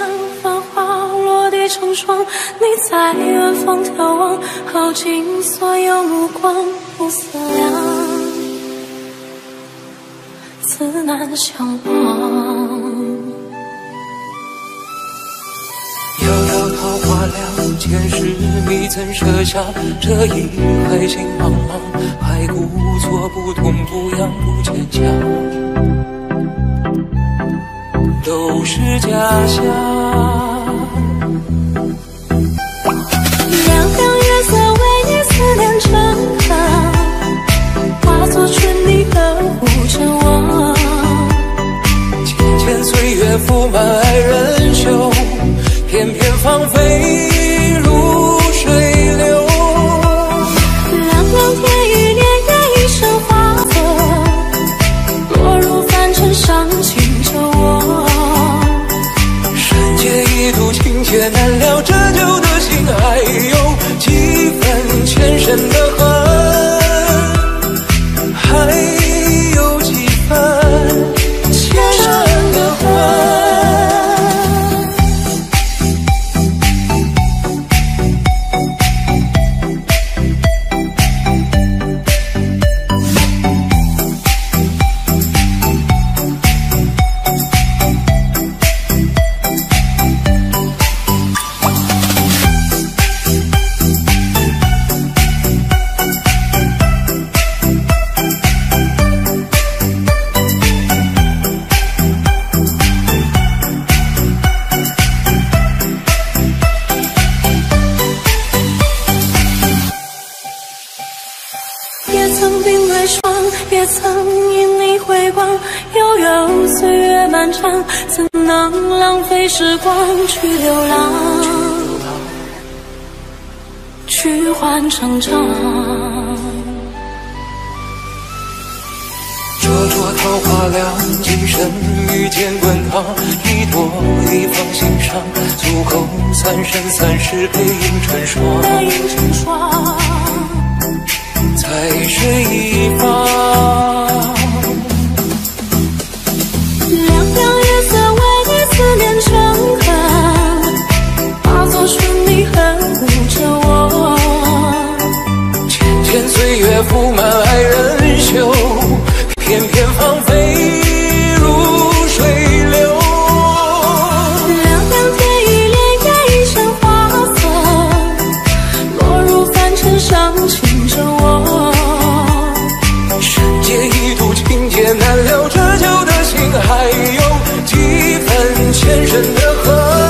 繁华落地成霜，你在远方眺望，耗尽所有目光，不思量，自难相忘。 遥遥桃花凉，前世你怎舍下这一海心茫茫？还故作不痛不痒不坚强，都是假象。 凉凉月色为你思念成河，化作春泥呵护着我。 浅浅岁月覆满爱人袖，偏偏芳菲如水流。 凉凉天与年月一生化作，落入凡尘伤情着我。 山界一途情劫难料，折旧的心还有几分前生的恨，还有几分前生的恨。 也曾因你回光，悠悠岁月漫长，怎能浪费时光去流浪，去换成长。 灼灼桃花凉，今生遇见滚烫，一朵一放心上，足够三生三世背影成霜。在水一方， 凉凉月色为你思念成河，化作春泥呵护着我。 浅浅岁月覆满爱人袖，偏偏芳菲如水流。 凉凉天与莲叶一生化作，落入凡尘伤情着我。 情劫难料，折旧的心还有几分前生的恨。